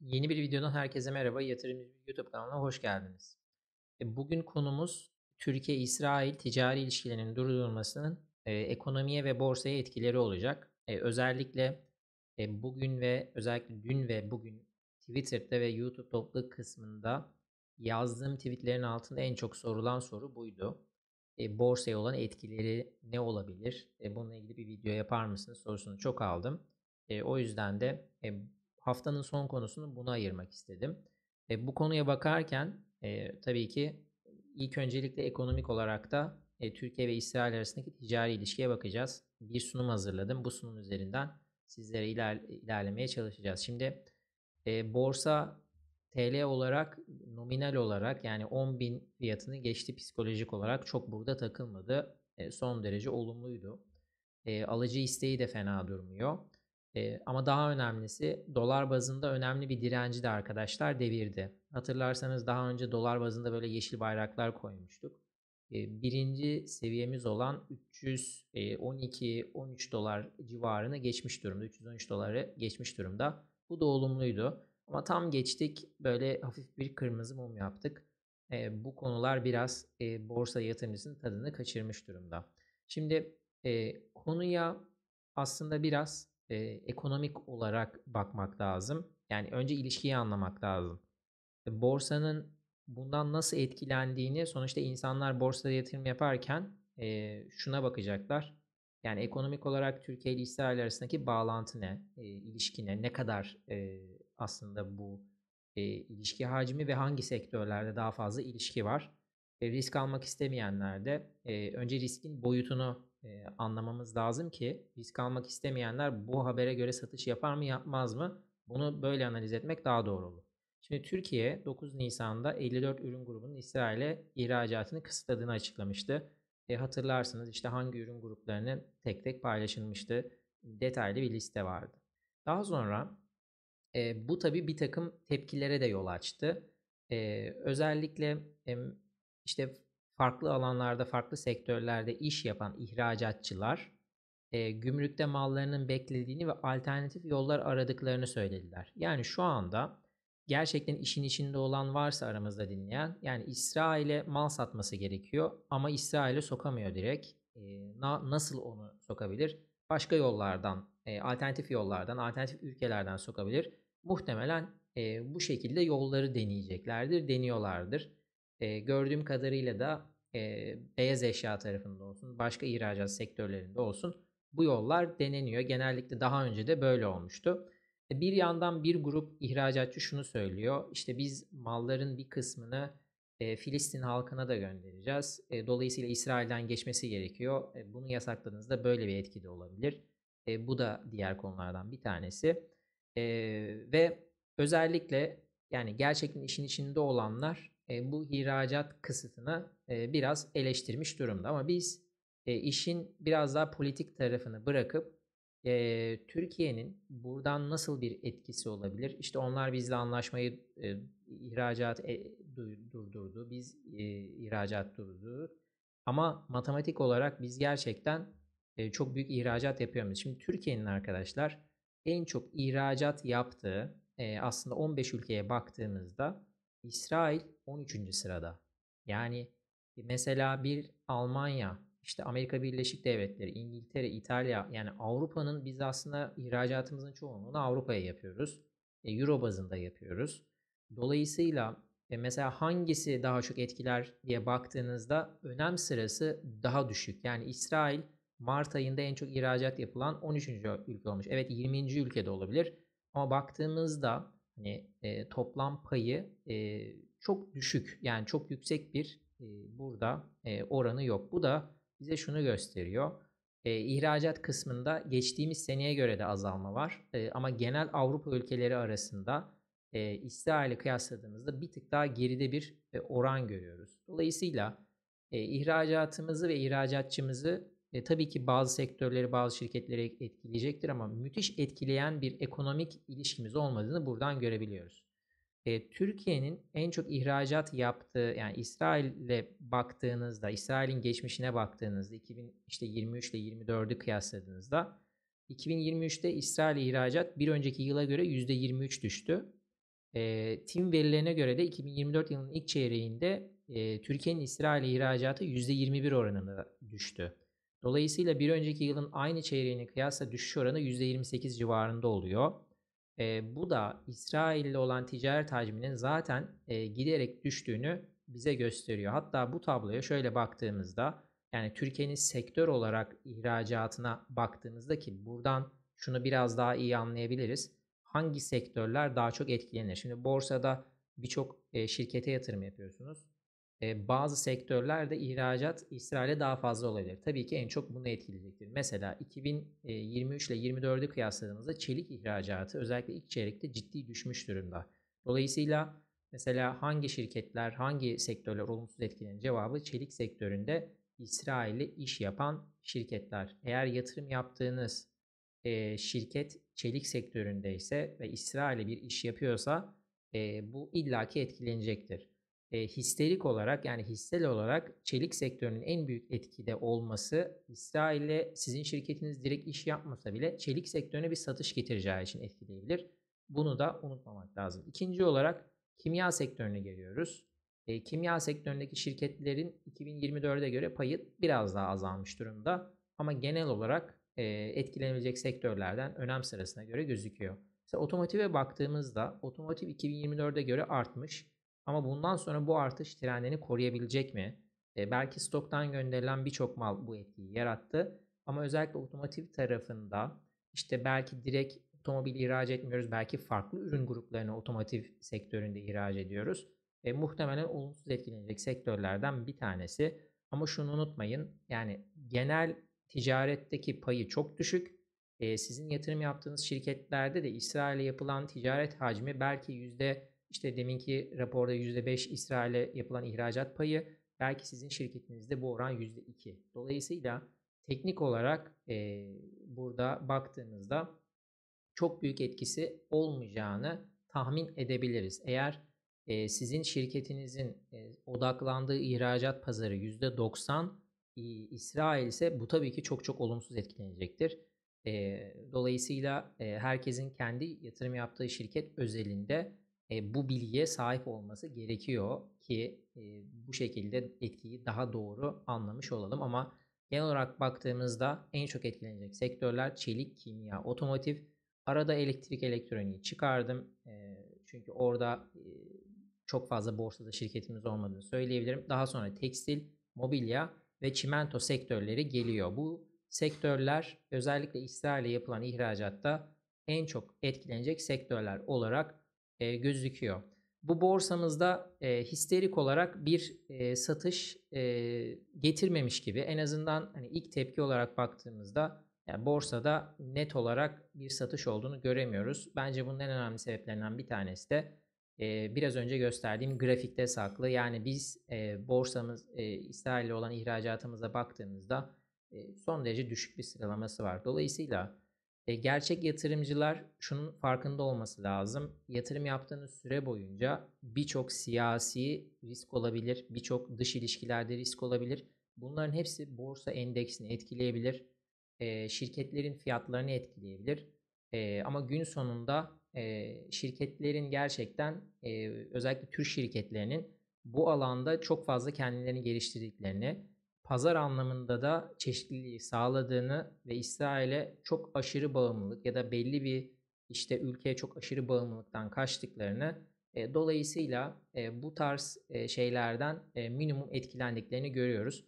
Yeni bir videodan herkese merhaba. Yatırımcı YouTube kanalına hoş geldiniz. Bugün konumuz Türkiye-İsrail ticari ilişkilerinin durdurulmasının ekonomiye ve borsaya etkileri olacak. Özellikle bugün ve özellikle dün ve bugün Twitter'da ve YouTube toplu kısmında yazdığım tweetlerin altında en çok sorulan soru buydu. Borsaya olan etkileri ne olabilir? Bununla ilgili bir video yapar mısınız sorusunu çok aldım. O yüzden de haftanın son konusunu buna ayırmak istedim. Bu konuya bakarken tabii ki ilk öncelikle ekonomik olarak da Türkiye ve İsrail arasındaki ticari ilişkiye bakacağız. Bir sunum hazırladım. Bu sunum üzerinden sizlere ilerlemeye çalışacağız. Şimdi borsa TL olarak nominal olarak yani 10.000 fiyatını geçti psikolojik olarak çok burada takılmadı. Son derece olumluydu. Alıcı isteği de fena durmuyor. Ama daha önemlisi dolar bazında önemli bir direnci de arkadaşlar devirdi. Hatırlarsanız daha önce dolar bazında böyle yeşil bayraklar koymuştuk. Birinci seviyemiz olan 312-13 dolar civarını geçmiş durumda. 313 doları geçmiş durumda. Bu da olumluydu. Ama tam geçtik böyle hafif bir kırmızı mum yaptık. Bu konular biraz borsa yatırımcısının tadını kaçırmış durumda. Şimdi konuya aslında biraz ekonomik olarak bakmak lazım. Yani önce ilişkiyi anlamak lazım. Borsanın bundan nasıl etkilendiğini sonuçta insanlar borsada yatırım yaparken şuna bakacaklar. Yani ekonomik olarak Türkiye ile İsrail arasındaki bağlantı ne, ilişki ne, ne kadar aslında bu ilişki hacmi ve hangi sektörlerde daha fazla ilişki var. Risk almak istemeyenler de önce riskin boyutunu anlamamız lazım ki risk almak istemeyenler bu habere göre satış yapar mı yapmaz mı? Bunu böyle analiz etmek daha doğru olur. Şimdi Türkiye 9 Nisan'da 54 ürün grubunun İsrail'e ihracatını kısıtladığını açıklamıştı. Hatırlarsınız işte hangi ürün gruplarının tek tek paylaşılmıştı. Detaylı bir liste vardı. Daha sonra bu tabii bir takım tepkilere de yol açtı. Özellikle işte farklı alanlarda, farklı sektörlerde iş yapan ihracatçılar gümrükte mallarının beklediğini ve alternatif yollar aradıklarını söylediler. Yani şu anda gerçekten işin içinde olan varsa aramızda dinleyen, yani İsrail'e mal satması gerekiyor ama İsrail'e sokamıyor direkt. Nasıl onu sokabilir? Başka yollardan, alternatif yollardan, alternatif ülkelerden sokabilir. Muhtemelen bu şekilde yolları deneyeceklerdir, deniyorlardır. Gördüğüm kadarıyla da beyaz eşya tarafında olsun, başka ihracat sektörlerinde olsun bu yollar deneniyor. Genellikle daha önce de böyle olmuştu. Bir yandan bir grup ihracatçı şunu söylüyor. İşte biz malların bir kısmını Filistin halkına da göndereceğiz. Dolayısıyla İsrail'den geçmesi gerekiyor. Bunu yasakladığınızda böyle bir etki de olabilir. Bu da diğer konulardan bir tanesi. Ve özellikle yani gerçekten işin içinde olanlar bu ihracat kısıtını biraz eleştirmiş durumda. Ama biz işin biraz daha politik tarafını bırakıp Türkiye'nin buradan nasıl bir etkisi olabilir? İşte onlar bizle anlaşmayı ihracat durdurdu. Biz ihracat durdurduk. Ama matematik olarak biz gerçekten çok büyük ihracat yapıyor muyuz? Şimdi Türkiye'nin arkadaşlar en çok ihracat yaptığı aslında 15 ülkeye baktığımızda İsrail 13. sırada. Yani mesela bir Almanya, işte Amerika Birleşik Devletleri, İngiltere, İtalya yani Avrupa'nın biz aslında ihracatımızın çoğunluğunu Avrupa'ya yapıyoruz. Euro bazında yapıyoruz. Dolayısıyla mesela hangisi daha çok etkiler diye baktığınızda önem sırası daha düşük. Yani İsrail Mart ayında en çok ihracat yapılan 13. ülke olmuş. Evet 20. ülkede olabilir. Ama baktığımızda hani toplam payı çok düşük. Yani çok yüksek bir burada oranı yok. Bu da bize şunu gösteriyor. İhracat kısmında geçtiğimiz seneye göre de azalma var. Ama genel Avrupa ülkeleri arasında İsrail'i kıyasladığımızda bir tık daha geride bir oran görüyoruz. Dolayısıyla ihracatımızı ve ihracatçımızı tabii ki bazı sektörleri, bazı şirketleri etkileyecektir ama müthiş etkileyen bir ekonomik ilişkimiz olmadığını buradan görebiliyoruz. Türkiye'nin en çok ihracat yaptığı yani İsrail'le baktığınızda, İsrail'in geçmişine baktığınızda 2023 ile 24'ü kıyasladığınızda 2023'te İsrail ihracat bir önceki yıla göre %23 düştü. TİM verilerine göre de 2024 yılının ilk çeyreğinde Türkiye'nin İsrail'e ihracatı %21 oranında düştü. Dolayısıyla bir önceki yılın aynı çeyreğine kıyasla düşüş oranı %28 civarında oluyor. Bu da İsrail ile olan ticaret hacminin zaten giderek düştüğünü bize gösteriyor. Hatta bu tabloya şöyle baktığımızda, yani Türkiye'nin sektör olarak ihracatına baktığımızda, ki buradan şunu biraz daha iyi anlayabiliriz. Hangi sektörler daha çok etkilenir? Şimdi borsada birçok şirkete yatırım yapıyorsunuz. Bazı sektörlerde ihracat İsrail'e daha fazla olabilir. Tabii ki en çok bunu etkileyecektir. Mesela 2023 ile 24'ü kıyasladığımızda çelik ihracatı özellikle ilk çeyrekte ciddi düşmüş durumda. Dolayısıyla mesela hangi şirketler, hangi sektörler olumsuz etkilenir? Cevabı çelik sektöründe İsrail'le iş yapan şirketler. Eğer yatırım yaptığınız şirket çelik sektöründeyse ve İsrail'e bir iş yapıyorsa bu illaki etkilenecektir. Histerik olarak, yani hissel olarak çelik sektörünün en büyük etkide olması, İsrail'le sizin şirketiniz direkt iş yapmasa bile çelik sektörüne bir satış getireceği için etkileyebilir. Bunu da unutmamak lazım. İkinci olarak kimya sektörüne geliyoruz. Kimya sektöründeki şirketlerin 2024'e göre payı biraz daha azalmış durumda. Ama genel olarak etkilenebilecek sektörlerden önem sırasına göre gözüküyor. Mesela otomotive baktığımızda otomotiv 2024'e göre artmış. Ama bundan sonra bu artış trendini koruyabilecek mi? Belki stoktan gönderilen birçok mal bu etkiyi yarattı. Ama özellikle otomotiv tarafında işte belki direkt otomobil ihraç etmiyoruz. Belki farklı ürün gruplarını otomotiv sektöründe ihraç ediyoruz. Muhtemelen olumsuz etkilenecek sektörlerden bir tanesi. Ama şunu unutmayın, yani genel ticaretteki payı çok düşük. Sizin yatırım yaptığınız şirketlerde de İsrail'e yapılan ticaret hacmi belki işte deminki raporda %5 İsrail'e yapılan ihracat payı, belki sizin şirketinizde bu oran %2. Dolayısıyla teknik olarak burada baktığımızda çok büyük etkisi olmayacağını tahmin edebiliriz. Eğer sizin şirketinizin odaklandığı ihracat pazarı %90 İsrail ise bu tabii ki çok çok olumsuz etkilenecektir. Dolayısıyla herkesin kendi yatırım yaptığı şirket özelinde bu bilgiye sahip olması gerekiyor ki bu şekilde etkiyi daha doğru anlamış olalım. Ama genel olarak baktığımızda en çok etkilenecek sektörler çelik, kimya, otomotiv. Arada elektrik elektroniği çıkardım. Çünkü orada çok fazla borsada şirketimiz olmadığını söyleyebilirim. Daha sonra tekstil, mobilya ve çimento sektörleri geliyor. Bu sektörler özellikle İsrail'e yapılan ihracatta en çok etkilenecek sektörler olarak gözüküyor. Bu borsamızda histerik olarak bir satış getirmemiş gibi. En azından hani ilk tepki olarak baktığımızda yani borsada net olarak bir satış olduğunu göremiyoruz. Bence bunun en önemli sebeplerinden bir tanesi de biraz önce gösterdiğim grafikte saklı. Yani biz borsamız İsrail'le olan ihracatımıza baktığımızda son derece düşük bir sıralaması var. Dolayısıyla gerçek yatırımcılar şunun farkında olması lazım. Yatırım yaptığınız süre boyunca birçok siyasi risk olabilir, birçok dış ilişkilerde risk olabilir. Bunların hepsi borsa endeksini etkileyebilir, şirketlerin fiyatlarını etkileyebilir. Ama gün sonunda şirketlerin gerçekten özellikle Türk şirketlerinin bu alanda çok fazla kendilerini geliştirdiklerini, pazar anlamında da çeşitliliği sağladığını ve İsrail'e çok aşırı bağımlılık ya da belli bir işte ülkeye çok aşırı bağımlılıktan kaçtıklarını, dolayısıyla bu tarz şeylerden minimum etkilendiklerini görüyoruz.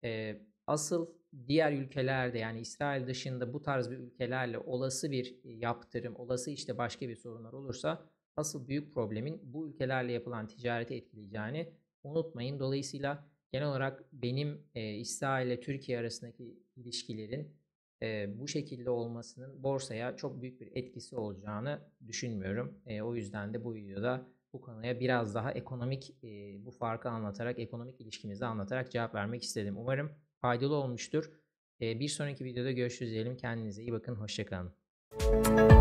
Asıl diğer ülkelerde, yani İsrail dışında bu tarz bir ülkelerle olası bir yaptırım, olası işte başka bir sorunlar olursa asıl büyük problemin bu ülkelerle yapılan ticareti etkileyeceğini unutmayın. Dolayısıyla genel olarak benim İsrail ile Türkiye arasındaki ilişkilerin bu şekilde olmasının borsaya çok büyük bir etkisi olacağını düşünmüyorum. O yüzden de bu videoda bu konuya biraz daha ekonomik bu farkı anlatarak, ekonomik ilişkimizi anlatarak cevap vermek istedim. Umarım faydalı olmuştur. Bir sonraki videoda görüşürüz diyelim. Kendinize iyi bakın. Hoşça kalın.